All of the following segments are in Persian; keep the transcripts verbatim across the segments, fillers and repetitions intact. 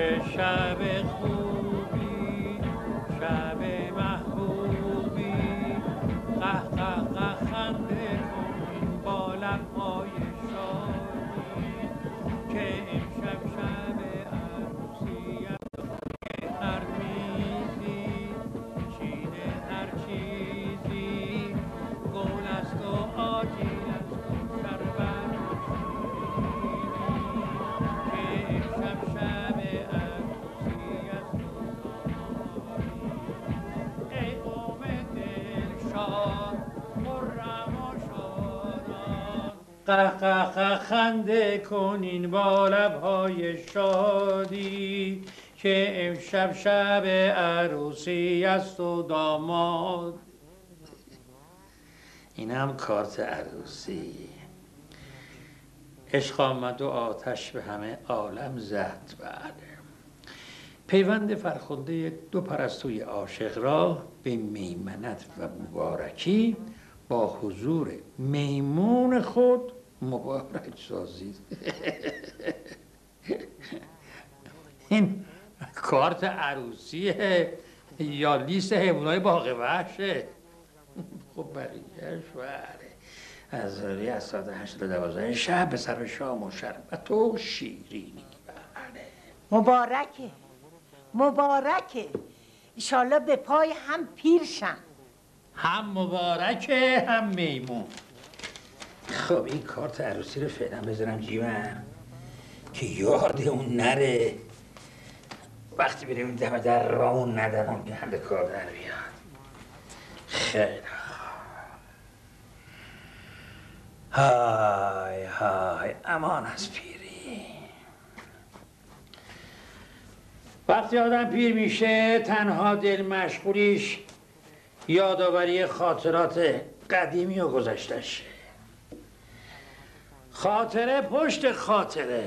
شب خوبی شب محبوبی قه قه قه خنده کن با لبهای شادی که امشب شب عروسی است هر میزی چیده هر چیزی گل است و آجیل است و شربت قه قه قه خنده کنین با لبهای شادی که امشب شب عروسی است و داماد. اینم کارت عروسی. عشق آمد و آتش به همه عالم زد. بله، پیوند فرخنده دو پرستوی عاشق را به میمنت و مبارکی با حضور میمون خود مبارک سازید. این کارت عروسیه یا لیست حیوانات باغ وحشه؟ خب بریش بره از روی از ساعت هشت تا دوازده شب به سر شام و شربت و شیرینی. بله مبارکه مبارکه، ایشالله به پای هم پیرشن. هم مبارکه هم میمون. خب این کارت عروسی رو فعلا بذارم جیبم که یاد اون نره وقتی بریم دم در رامون ندارم که هم به کار در بیاد. خیلی های های امان از پیری. وقتی آدم پیر میشه تنها دل مشغولیش یادآوری خاطرات قدیمی و گذشته‌شه. خاطره پشت خاطره،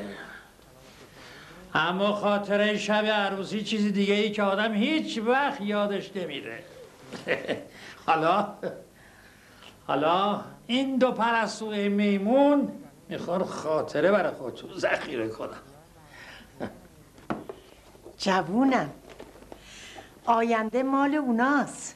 اما خاطره شب عروسی چیزی دیگه ای که آدم هیچ وقت یادش نمیره. حالا حالا این دو پرستوی میمون میخوان خاطره برای خودتون ذخیره کنم. جوونم، آینده مال اوناست.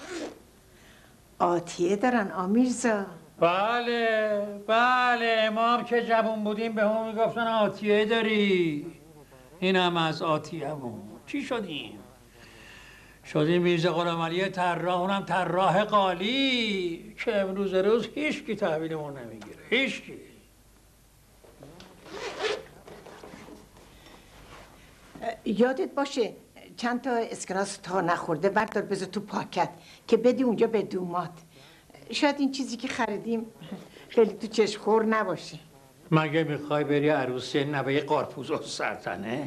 آتیه دارن آمیرزا. بله بله، ما هم که جوون بودیم به همون میگفتن آتیه داری. این هم از آتیه همون. چی شدیم؟ شدیم میرزا غلام علی طراح، اونم طراح قالی که امروز روز هیچ کی تحویلمون نمیگیره. هیچ کی. یادت باشه چند تا اسکناس تا نخورده بردار بذار تو پاکت که بدی اونجا به دومات. شاید این چیزی که خریدیم خیلی تو چشم خور نباشه. مگه میخوای بری عروسی نوه قارپوز و سلطنه؟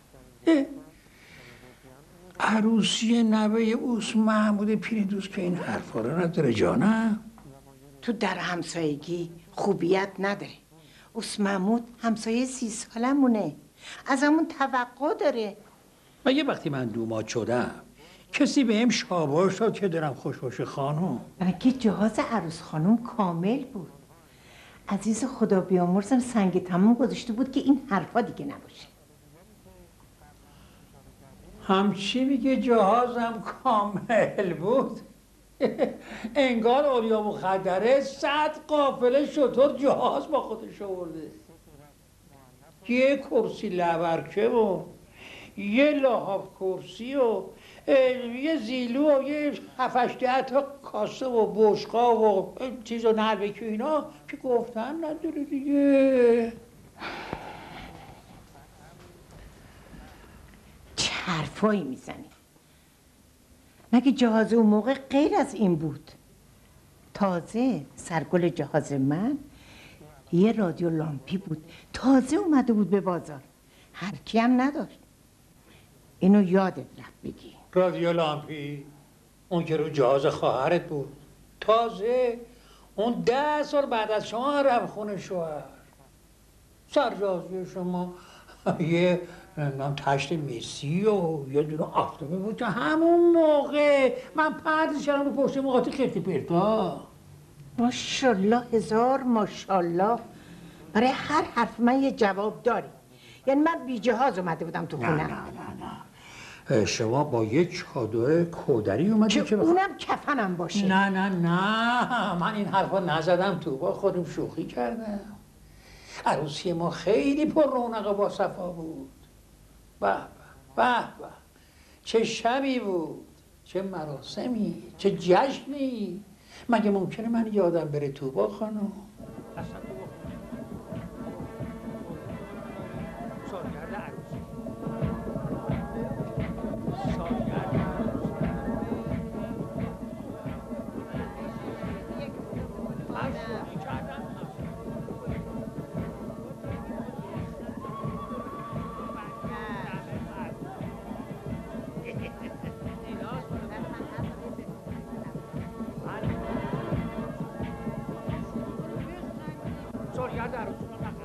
عروسی نوه اوس محمود پیری که این حرفا رو نداره جانم؟ تو در همسایگی خوبیت نداره. اوس محمود همسایه سی سالمونه، از همون توقع داره. مگه وقتی من دوماد شدم کسی بهم شاباش داد که دارم خوش باشه خانم؟ مگه جهاز عروس خانم کامل بود؟ عزیز خدا بیامرزم سنگ تموم گذاشته بود که این حرفا دیگه نباشه. همچی میگه جهازم کامل بود؟ انگار اولیا مخدره صد قافله شطور جهاز با خودش آورده. یه کرسی لبرکه و یه لحاف کرسی و یه زیلو و یه هفتش ده تا کاسه و بشقا و چیز و نلبکی اینا که گفتن نداره دیگه. چه حرفایی میزنی؟ مگه جهاز اون موقع غیر از این بود؟ تازه سرگل جهاز من یه رادیو لامپی بود، تازه اومده بود به بازار، هر کی هم نداشت. اینو یادت رفت بگی. رادیو لامپی؟ اون که رو جهاز خواهرت بود. تازه اون ده سال بعد از شما رفت خونه شوهر. سرجازی شما یه نمیدونم تشت میسی و یه دونه آفتابه بود که همون موقع من پردش کردم رو پشت موقعاتی خیلی پرتا. ماشالله هزار ماشالله. برای هر حرف من یه جواب داری. یعنی من بی جهاز اومده بودم تو خونه. نه نه نه نه شما با یه چادر کودری اومدی که که بخ... اونم کفنم باشه. نه نه نه من این حرفا نزدم تو، با خودم شوخی کردم. عروسی ما خیلی پر رونق و با صفا بود. به به به به، چه شبی بود، چه مراسمی، چه جشنی. مگه ممکنه من یادم بره توبا خانم؟ سالگرد عروسی سالگرد عروسی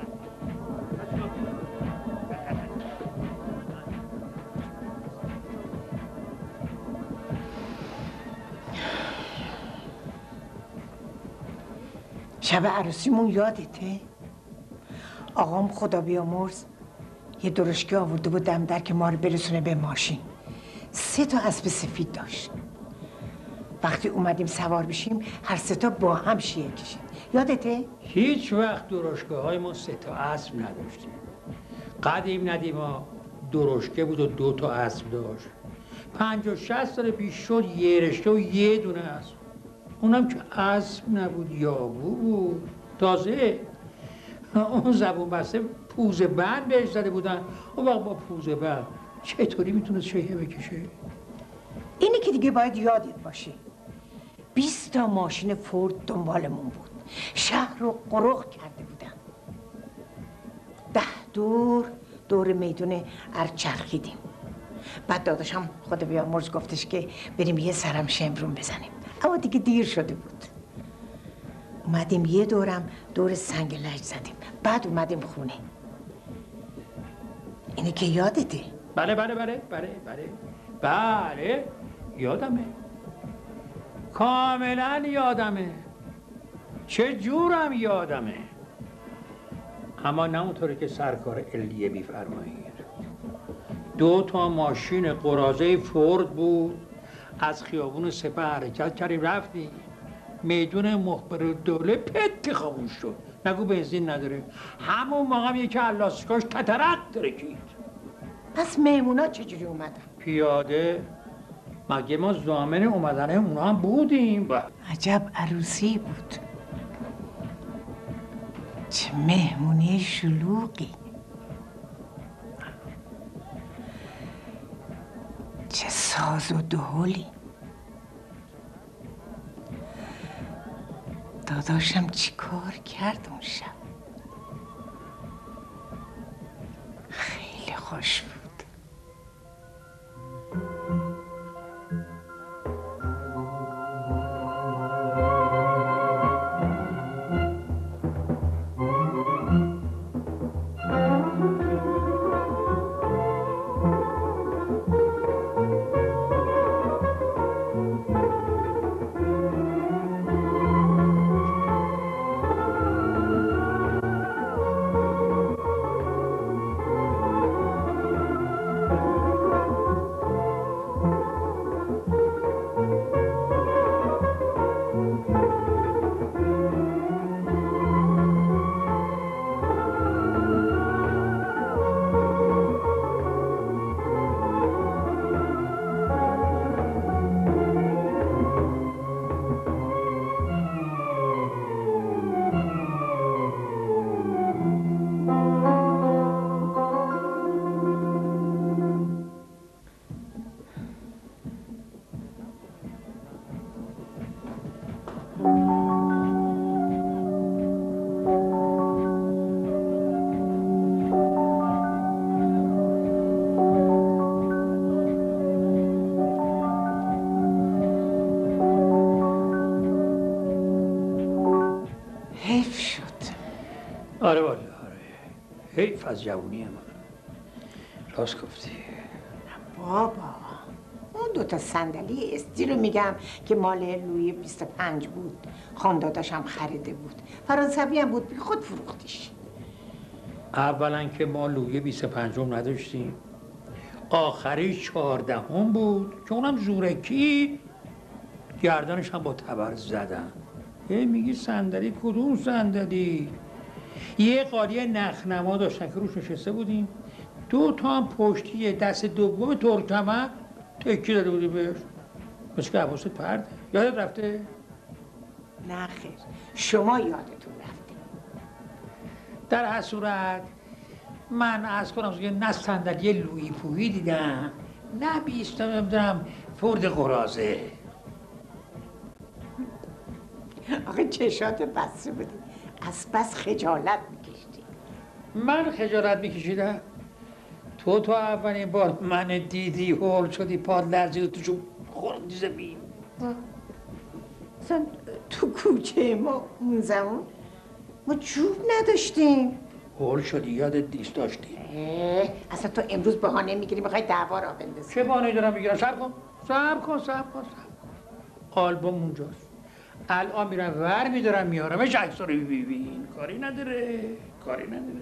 شب عروسیمون یادته؟ آقام خدا بیامرز یه درشکه آورده بود دم در که ما رو برسونه به ماشین. سه تا اسب سفید داشت. وقتی اومدیم سوار بشیم هر سه تا با هم شیه کشید. یادته؟ هیچ وقت درشکه های ما سه تا اسب نداشتیم. قدیم ندیما درشکه بود و دو تا اسب داشت. پنج و شصت سال پیش شد یه رشته و یه دونه اسب. اونم که اسب نبود یابو بود. تازه اون زبون بسته پوزه بند بهش زده بودن. اون وقت با پوزه بند چطوری میتونست شیهه بکشه؟ اینی که دیگه باید یادت باشه. بیست تا ماشین فورد دنبالمون بود. شهر رو قرق کرده بودن. ده دور دور میدون ارچرخیدیم. بعد داداشم خدا بیامرز گفتش که بریم یه سرم شمرون بزنیم. اما دیگه دیر شده بود. اومدیم یه دورم دور سنگ لج زدیم. بعد اومدیم خونه. اینه که یادته؟ بله بله بله بله بله بله یادمه، کاملا یادمه، چه جورم یادمه. اما نه اونطوری که سرکار علیه میفرمایید. دو تا ماشین قراضه فورد بود. از خیابون سپه حرکت کردیم رفتیم میدون مخبر دوله پت خاموش شد. نگو بنزین نداره. همون موقع هم یکی از لاستیکاش تترک ترکید. پس مهمونا چجوری اومدن؟ پیاده. مگه ما ضامن اومدن اونا هم بودیم؟ با. عجب عروسی بود. چه مهمونی شلوغی. چه ساز و دهلی. داداشم چی کار کرد اون شب؟ خیلی خوش بود. آره والا آره، حیف از جوونی من. راست گفتی. بابا اون دوتا صندلی استی رو میگم که مال لویی بیست و پنج بود. خانداداشم خریده بود. فرانسوی هم بود، بی خود فروختیش. اولا که ما لویه بیست و پنجم نداشتیم، آخری چهاردهم بود که اونم زورکی گردنش هم با تبر زدن. هی میگی صندلی کدوم صندلی؟ یه قالی نخنما داشتن که روش نشسته بودیم، دو تا هم پشتی دست دوم ترکمن تکی داده بودیم بهش، مثل که حواست پرده. یادت رفته؟ نه خیر، شما یادتون رفته. در هر صورت من از کنم که نه صندلی لویی پویی دیدم، نه بیست نمیدونم فورد قرازه. آخه چشات بسته بودی، از بس خجالت میکشتی. من خجالت میکشیدم؟ تو تا اولین بار من دیدی هول شدی، پاد لرزید و توشو خوردی زمین. اصلا تو کوچه ما اون زمان ما چوب نداشتیم. هول شدی، یادت نیست داشتی؟ اصلا تو امروز بهانه میگیری میخوای دعوا را بندازی. چه بهانه‌ای دارم میگیرم؟ صبر کن صبر کن صبر کن صبر کن. آلبوم اونجاست، الان میرم ور میدارم میارمش، عکس رو ببین. کاری نداره کاری نداره.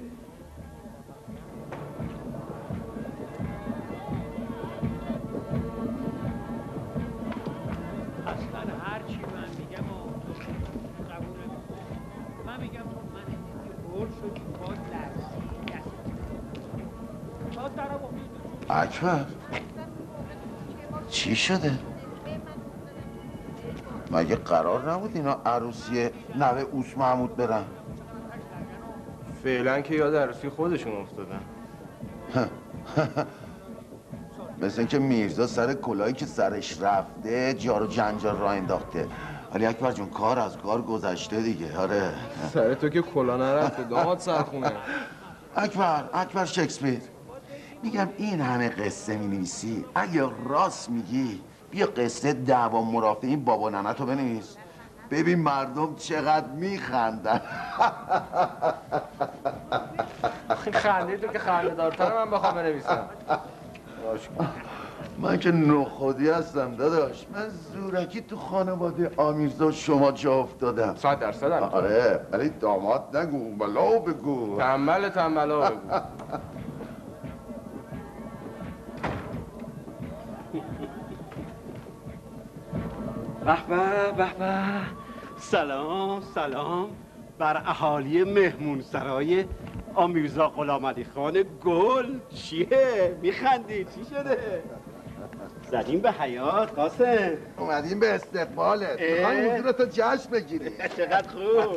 اصلا هر چی من میگم و قبول نمی‌کنی. من میگم تو من دیدی هول شدی، پاد لرزید، دست پاد درم اکبر چی شده؟ مگه قرار نبود اینا عروسی نوه اوس محمود برن؟ فعلا که یاد عروسی خودشون افتادن. مثل اینکه میرزا سر کلاهی که سرش رفته جارو جنجال راه انداخته. ولی اکبر جون کار از کار گذشته دیگه. آره سر تو که کلاه نرفته داماد سرخونه. اکبر اکبر شکسپیر، میگم این همه قصه می‌نویسی، اگه راست میگی بیا قصه دعوا مرافع این بابا ننه تو بنویس، ببین مردم چقدر میخندن. خنده تو که خنده دارتر من بخوام بنویسم. من که نخودی هستم داداش، من زورکی تو خانواده آمیرزا شما جا افتادم. صد درصد هم. آره ولی داماد نگو، بلا بگو. تنبل تنبلا بگو. به به به به، سلام سلام بر اهالی مهمون سرای آمیرزا غلامعلی خان گل. چیه؟ میخندی؟ چی شده؟ زدیم به حیات قاسم. اومدیم به استقبالت، میخوایم حضورتو جشن بگیری. چقدر خوب.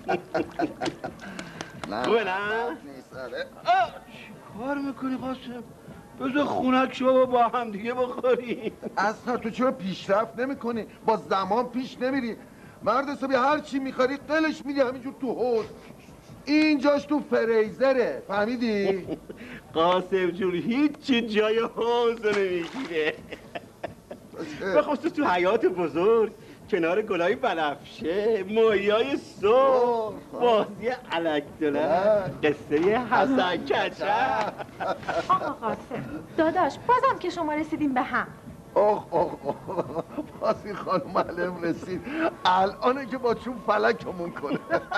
خوبه نه؟ نیست آره. کار میکنی قاسم؟ بذار خونک شو با هم دیگه بخوریم. اصلا تو چرا پیشرفت نمی کنی؟ با زمان پیش نمیری؟ مرد حسابی هر چی میخوری قلش میدی همینجور تو حوض. اینجاش تو فریزره، فهمیدی؟ قاسم جون هیچی جای حوض نمیگیره. به خصوص تو حیات بزرگ کنار گلای بنفشه، ماهیای صبح، بازی علک دلن، قصه حسن کچه. آقا قاسم داداش بازم که شما رسیدیم به هم. اوه اوه اوه بازی خانم معلم رسید، الانه که با چون فلکمون کنه.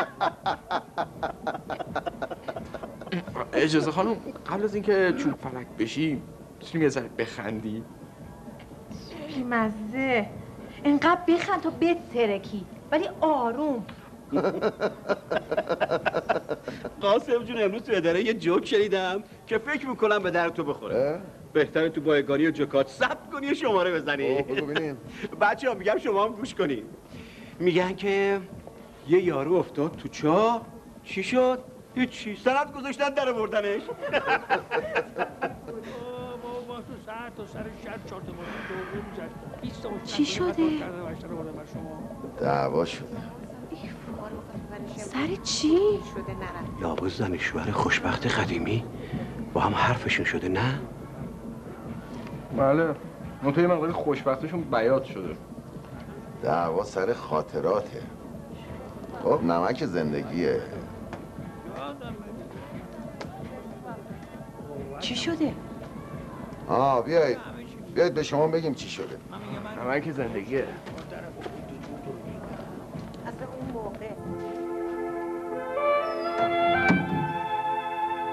اجازه خانم، قبل از اینکه چوب فلک بشی میتونیم یه ذره بخندی؟ بی‌مزه، اینقدر بخند تا بترکی ولی آروم. قاسم جون امروز تو اداره یه جوک شنیدم که فکر میکنم به در تو بخوره. بهتره تو بایگانی و جوکات ثبت کنی و شماره بزنی. بچه ها میگم شما هم گوش کنی. میگن که یه یارو افتاد تو چاه، چی شد؟ هیچی، سند گذاشتن در بردنش. چی شده؟ دعوا شده. سر چی؟ لابد زن شوهر خوشبخت قدیمی با هم حرفشون شده نه؟ بله، منطقه مقداری خوشبختشون بیات شده. دعوا سر خاطراته. خب نمک زندگیه. چی شده؟ آه بیایید بیایید به شما بگیم چی شده. نمک زندگیه. اصلا اون موقع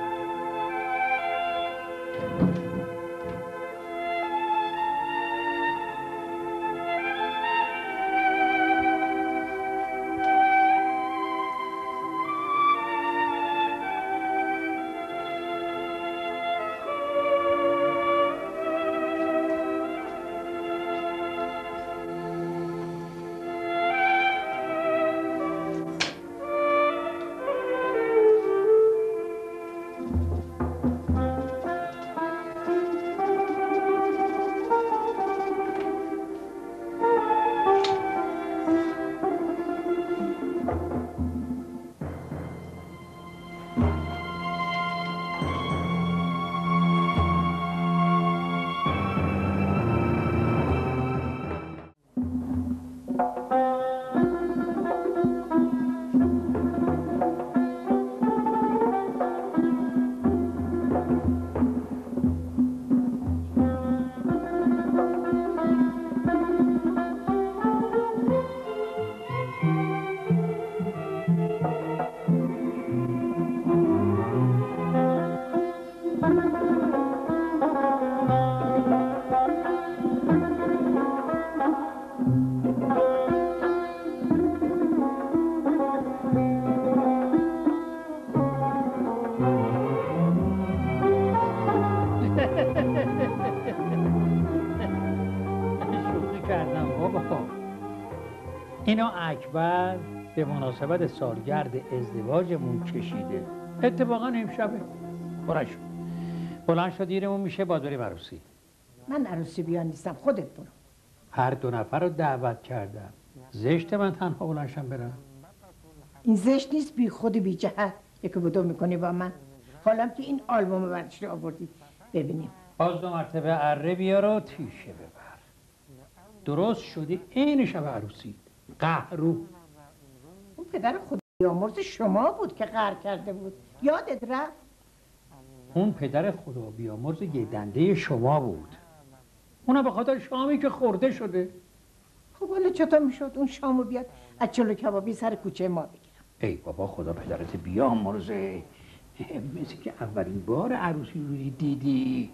اینا اکبر به مناسبت سالگرد ازدواجمون کشیده. اتفاقا امشبه بلند شد بلند شد دیرمون میشه باز بریم عروسی. من عروسی بیان نیستم، خودت برو. هر دو نفر رو دعوت کردم، زشت من تنها بلندشم برم؟ این زشت نیست، بی خودی بی جهت یکی بدو میکنی با من. حالا که این آلبوم ورزشی آوردی ببینیم. باز دو مرتبه اره بیار و تیشه ببر. درست شدی این شب عروسی قهرو. اون پدر خدا بیامرز شما بود که قهر کرده بود، یادت رفت؟ اون پدر خدا بیامرز یه دنده شما بود، اونم به خاطر شامی که خورده شده. خب حالا چطور میشد اون شامو بیاد از چلو کبابی سر کوچه ما بگیرم؟ ای بابا خدا پدرت بیامرزه، مثل که اولین بار عروسی رو دیدی.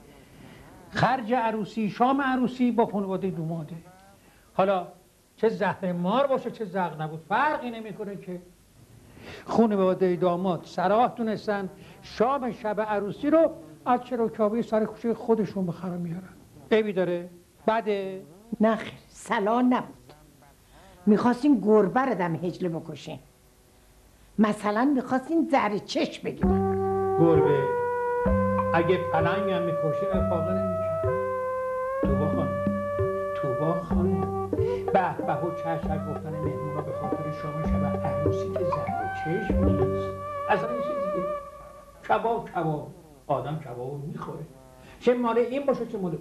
خرج عروسی، شام عروسی با خانواده دوماده. حالا چه زهر مار باشه چه زغ نبود فرقی نمیکنه که. خانواده داماد صراح دونستن شام شب عروسی رو از چروکابی سر کوچه خودشون به خرم میارن. عیبی داره؟ بده؟ نه خیر، سلام نبود. میخواستین گربه رو دم هجله بکشین. مثلا میخواستین زهر چشم بگیرن. گربه اگه پلنگ هم میکشین افاقه نمیکن. توبا خانم توبا خانم به به و چشم گفتن مهمونا به خاطر شام شب عروسی که زهر چشم نیست، اصلا این چیز دیگه. کباب کباب، آدم کباب میخوره، چه مال این باشه چه مال اون.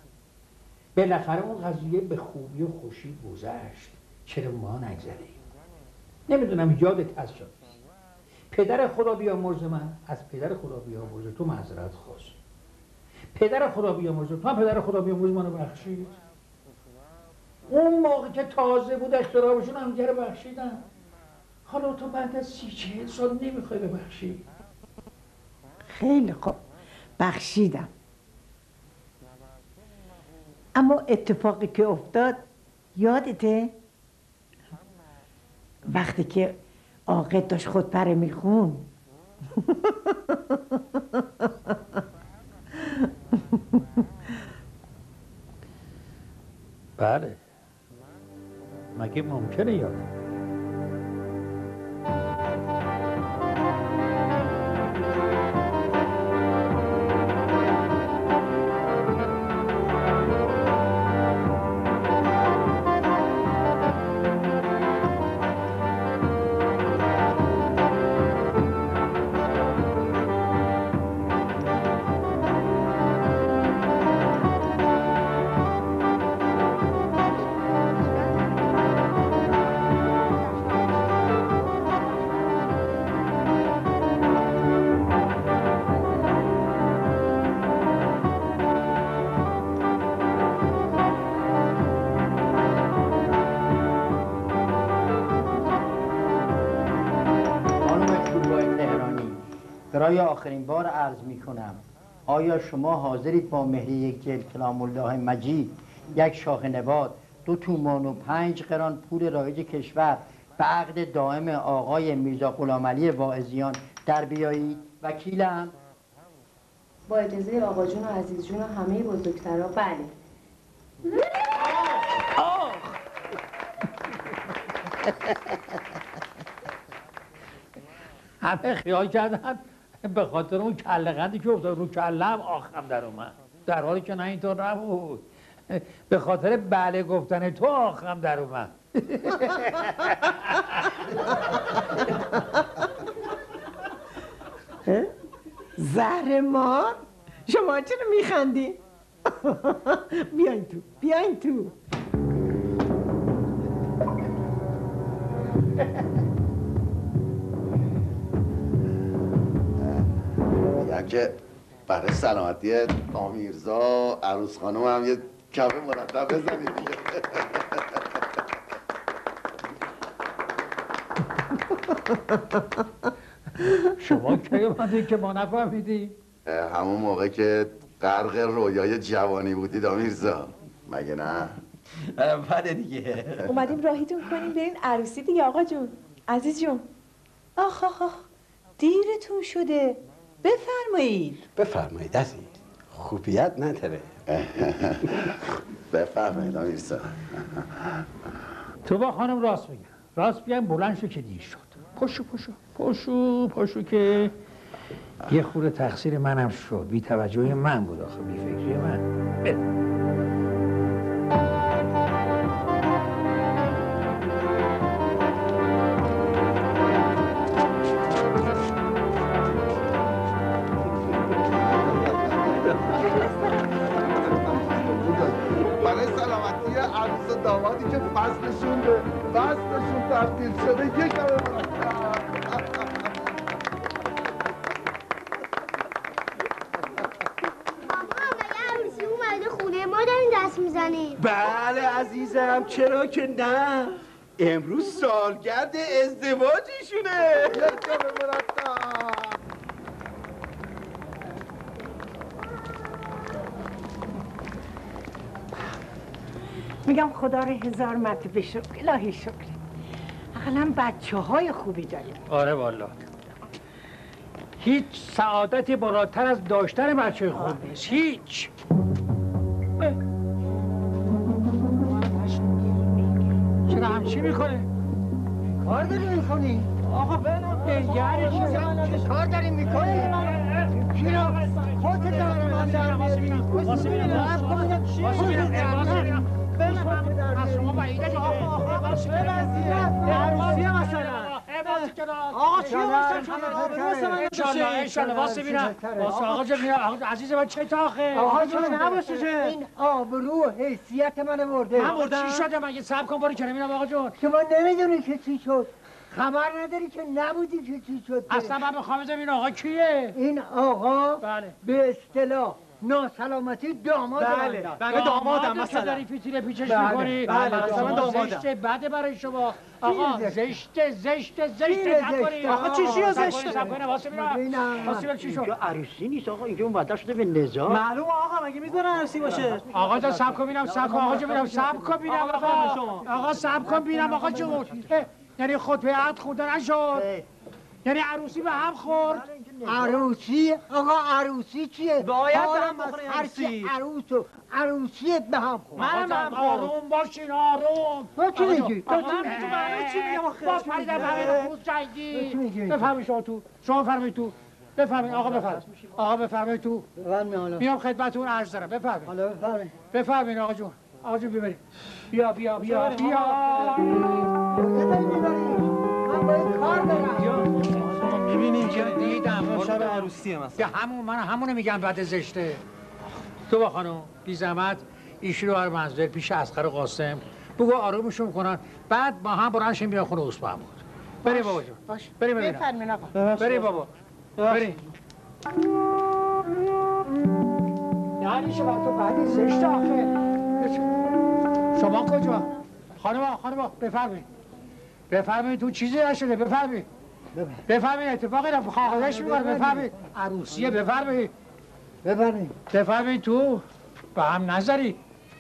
بالاخره اون قضیه به خوبی و خوشی گذشت، چرا ما نگذریم؟ نمیدونم یادت هست شد پدر خدا بیامرز من از پدر خدا بیامرز تو معذرت خواست. پدر خدا بیامرز تو هم پدر خدا بیامرز منو بخشید. اون موقع که تازه بود اخترابشون هم دیگه رو بخشیدن. حالا تو بعد از سی چهل سال نمیخوای ببخشی؟ خیلی خوب بخشیدم، اما اتفاقی که افتاد یادته؟ وقتی که عاقد داشت خودپره میخون. بله مگه ممکنه یادم؟ برای آخرین بار عرض می کنم آیا شما حاضرید با مهر یک جلد کلام الله مجید، یک شاخ نبات، دو تومان و پنج قران پول رایج کشور به عقد دائم آقای میرزا غلامعلی واعظیان در بیایید؟ وکیلم. با اجازه آقا جون و عزیز جون و همه بزرگترها. بله. همه خیال کردن به خاطر اون کله‌قندی که افتاد رو کله‌ام آخم در اومد، در حالی که نه اینطور نبود. به خاطر بله گفتن تو آخم در اومد. زهر مار؟ شما چرا میخندی؟ بیاین تو بیاین تو. میگم که برای سلامتی آمیرزا عروس خانم هم یه کف مرتب بزنید دیگه. شما کی اومدی که ما نفهمیدی؟ همون موقع که غرق رویای جوانی بودید آمیرزا، مگه نه؟ بله دیگه. اومدیم راهیتون کنیم برین عروسی دیگه آقا جون، عزیز جون. آخ آخ آخ دیرتون شده، بفرمایید. بفرمایید عزیز، خوبیت نداره. بفرمایید آمیرزا. تو با خانم راست میگن راست میگن بلند شو که دیر شد پشو پشو پشو پشو که یه خورده تقصیر منم شد بی توجهی من بود آخه بی فکری من بره. عروس و دامادی که فصلشون به فصلشون تبدیل شده یک همه مرتب. ماما مگه عروسی اومده خونه ما داریم دست میزنیم؟ بله عزیزم چرا که نه امروز سالگرد ازدواجشونه. یک همه مرتب. میگم خدا رو هزار مرتبه شکر الهی شکر اقلا بچه های خوبی داریم. آره والا هیچ سعادتی بالاتر از داشتن بچه خوب نیست هیچ. چرا همچی میکنه؟ کار داری میکنی؟ آقا بنام چه کار داری میکنی؟ چرا؟ خودت داری من در میاری؟ واسه بینم واسه بینم از شما بعیده که آقا آقا واسه بینم عروسیه مثلا آقا چی واسه شما؟ انشالله انشالله واسه بینم واسه آقا جا بینم عزیز من چه تاخه؟ آقا جا نباسه چه؟ این آبرو و حیثیت من مرده. من مرده چی شده مگه صبر کن برو کنه بینم آقا جون. شما نمیدونی که چی شد. خبر نداری که نبودی که چی شد. اصلا من میخوام بدونم این آقا کیه؟ این آقا بله به اصطلاح ناسلامتی داماد بله بله دامادم مثلا داری پیچیله پیچش میکنی بله مثلا دامادم زشته بده برای شما آقا زشته زشته زشته نکنی آقا چی چی زشته سب کنه واسه بینم واسه چی شد عروسی نیست آقا اینجا وعده شده به نزاع. معلوم آقا مگه میذارن عروسی باشه آقا جان سب کن بینم سب کن آقا جون بینم سب کن بینم آقا آقا سب کن بینم آقا جون یعنی خطبه عقد خونده نشد یعنی عروسی به هم خورد. عروسی آقا عروسی چیه؟ باید به هم بخوره عروسی عروس و عروسی به هم خورد. منم هم آروم باشین آروم. تو چی میگی؟ من تو برای چی میگم آخه؟ باز پریدم همین روز جنگی. بفرمایید شما تو. شما فرمایید تو. بفرمایید آقا بفرمایید. آقا بفرمایید تو. میام خدمتتون عرض دارم. بفرمایید. حالا بفرمایید. بفرمایید آقا جون. آقا جون ببرید. بیا بیا بیا بیا. من باید کار دارم. میبینیم که دیدم شب عروسیه مثلا همون من همونو میگم بعد زشته. تو با خانم بی زحمت ایشون رو بر منزل پیش اصغر و قاسم بگو آرومشون کنن بعد با هم برن شیم بیان خونه اوست محمود. بری بابا جون. باش. بریم ببینم. بفرمین آقا. بری بابا. بری. نه میشه بر تو بعدی زشته آخه. شما کجا؟ خانم خانم بفرمایید. بفرمایید تو چیزی نشده بفرمایید. بفرمایید اتفاقی رفت خواهدش میکنه بفرمایید عروسیه بفرمایید بفرمایید بفرمایید تو به هم نظری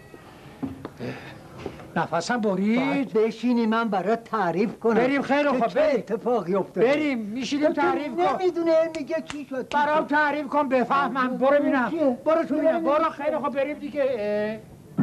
نفسم برید بشینی من برات تعریف کنم بریم خیلی خوب چه اتفاقی افتاده بریم میشینیم تعریف کن نمیدونه میگه چی شد برام تعریف کن بفهمم برو بینم برو تو بینم برو خیلی خوب بریم دیگه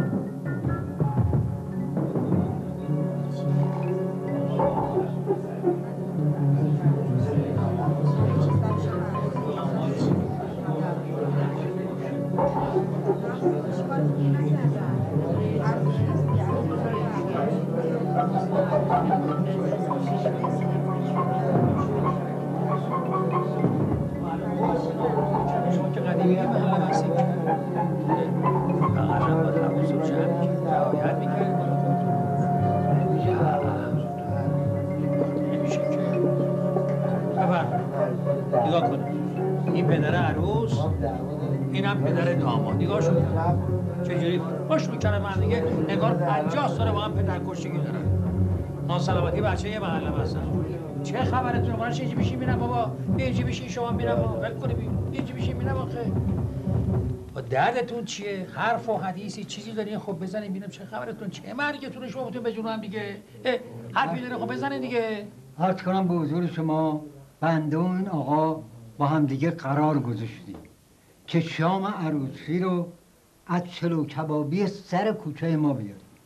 نگاه کنید این پدر عروس اینم پدر داماد نگاه شد چجوری خوش میکنه من دیگه نگار پنجاه ساله با هم پدر کشتگی دارن ناسلامتی بچه یه محله هستن چه خبرتونه من چه بیشی میرم بابا اینجی بیشی شما میرم بابا ول کنید اینجی بیشی میرم آخه با دردتون چیه حرف و حدیثی چیزی دارین خب بزنین ببینم چه خبرتون چه مرگتون شما بتون بجونم هم دیگه حرفی داره خب بزنین دیگه عرض کنم به حضور شما بنده و این آقا با هم دیگه قرار گذاشتیم که شام عروسی رو از چلو کبابی سر کوچه ما بیاریم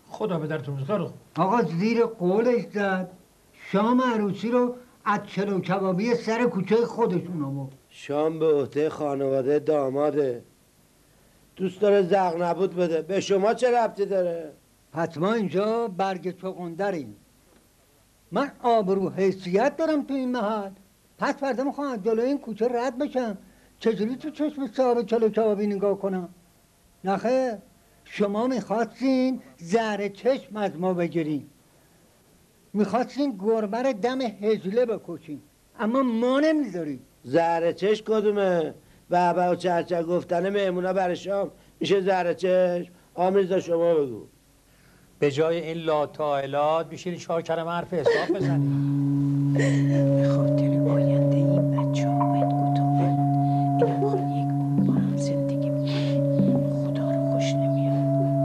خدا به درتون خیلی خوب. آقا زیر قولش زد شام عروسی رو از چلو کبابی سر کوچه خودشون آورد. شام به عهده خانواده داماده. دوست داره زغ نبود بده. به شما چه ربطی داره؟ حتما اینجا برگ چغندریم. من آبرو حیثیت دارم تو این محل. پس فردا میخوام از جلوی این کوچه رد بشم. چجوری تو چشم صاحب چلو کبابی نگاه کنم؟ نخه شما میخواستین زهر چشم از ما بگیرین، میخواستین گربه رو دم هجله بکشین، اما ما نمیذاریم. زهر چشم کدومه؟ بابا و چرچه گفتن مهمونا برای شام میشه زهر چشم؟ آمیزا شما بگو. به جای این لاطائلات میشه چهار کلمه حرف حساب بزنیم. به خاطر آینده این بچه ها باید گتوبه اینا میخوان یک عمر با هم زندگی بکنن. خدا رو خوش نمیاد.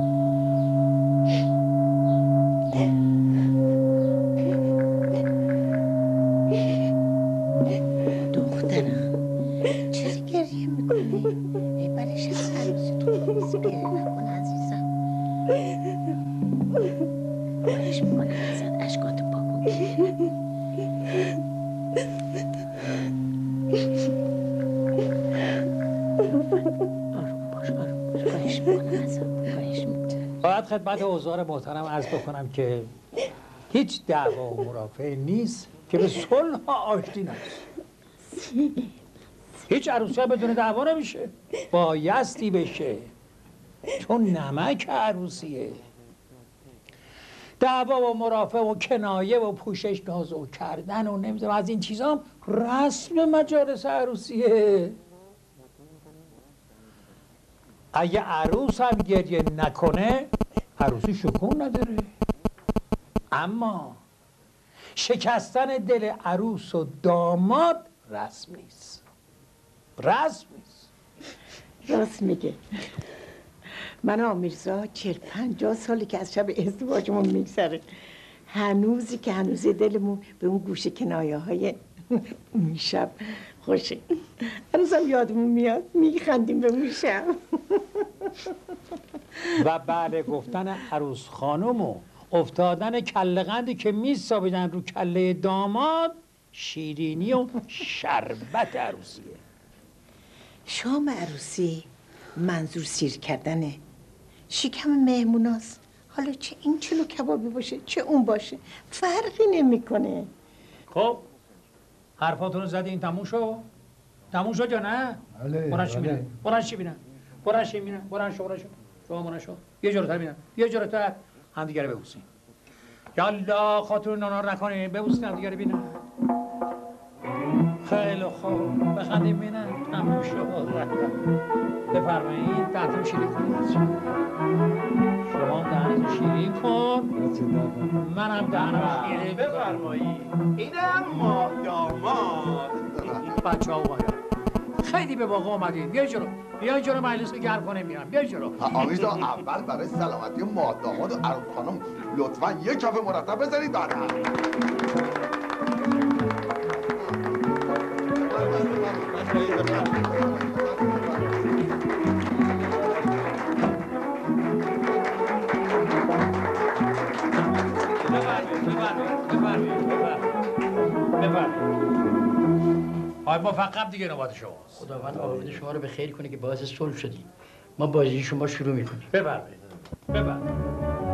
دخترم چرا گریه میکنی؟ ای برش از عروستون نیست گریه نکن عزیزم. خواهش میکنم ازت اشکات پاک کن. آروم باش آروم باش. خواهش میکنم ازت. خواهش میکنم. باید خدمت حضار محترم عرض بکنم که هیچ دعوا و مرافعه نیست که به صلح و آشتی نرسه. هیچ عروسی ها بدون دعوا نمیشه، بایستی بشه، چون نمک عروسیه. دعوا و مرافعه و کنایه و پوشش نازو کردن و نمیدونم از این چیزا رسم مجالس عروسیه. اگه عروس هم گریه نکنه عروسی شکون نداره. اما شکستن دل عروس و داماد رسم نیست. رسم نیست. راست میگه. من آمیرزا چهل پنجاه سالی که از شب ازدواجمون میگذره، هنوزی که هنوزی دلمون به اون گوشه کنایه های اون شب خوشه. هنوزم یادمون میاد میخندیم به اون شب. و بعد گفتن عروس خانم و افتادن کله‌قندی که میسابیدن رو کله داماد، شیرینی و شربت عروسیه. شام عروسی منظور سیر کردنه شکم مهموناست. حالا چه این چلو کبابی باشه چه اون باشه فرقی نمیکنه. خب حرفاتون رو زدین تموم شو؟ تموم شد یا نه؟ بله. برن چی بینن؟ برن چی بینن؟ برن چی بینن؟ برن شو برن شو. شما برن شو. یه جلوتر بینن. یه جلوتر هم دیگه رو ببوسین. یالا خاطر نانار نکنین ببوسین هم دیگه رو بینن. خیلی خوب بخندیم بینن. تموم شد. بفرمایید دهتون شیرین کنید. شما هم دهنتون شیرین کن. منم دهنم شیرین بفرمایید. اینم ما داماد. بچه ها اومدن. خیلی به واقع اومدین. بیا جلو. بیا جلو مجلس رو گرم کنیم میرم. بیا جلو. آمیزا اول برای سلامتی ما داماد و عروس خانم لطفاً یک کف مرتب بزنید بعد آی موفقم دیگه نوبت شما. خداوند عاقبت شما رو به خیر کنه که باعث صلح شدیم. ما بازی شما شروع میکنیم. بفرمایید. بفرمایید.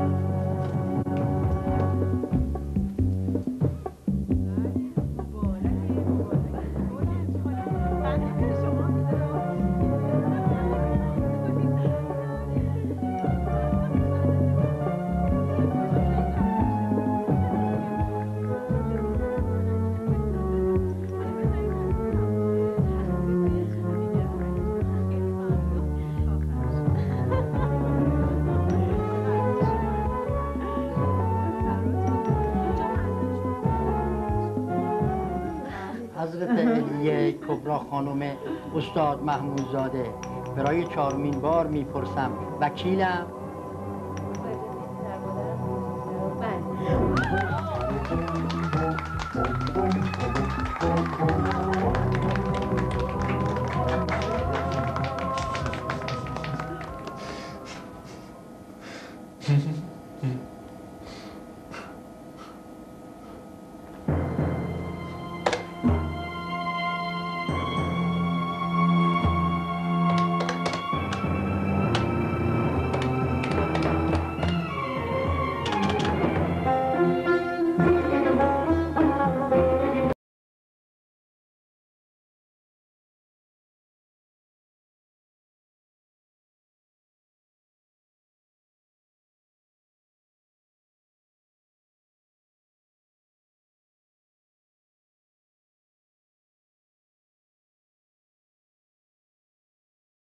حضرت علیه کبرا خانم استاد محمودزاده برای چهارمین بار میپرسم وکیلم